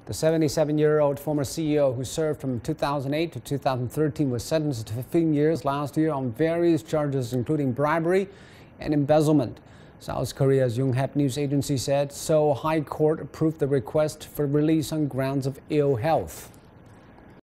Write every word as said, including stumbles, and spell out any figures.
The seventy-seven-year-old former C E O who served from two thousand eight to two thousand thirteen was sentenced to fifteen years last year on various charges including bribery and embezzlement. South Korea's Yonhap news agency said Seoul High Court approved the request for release on grounds of ill health.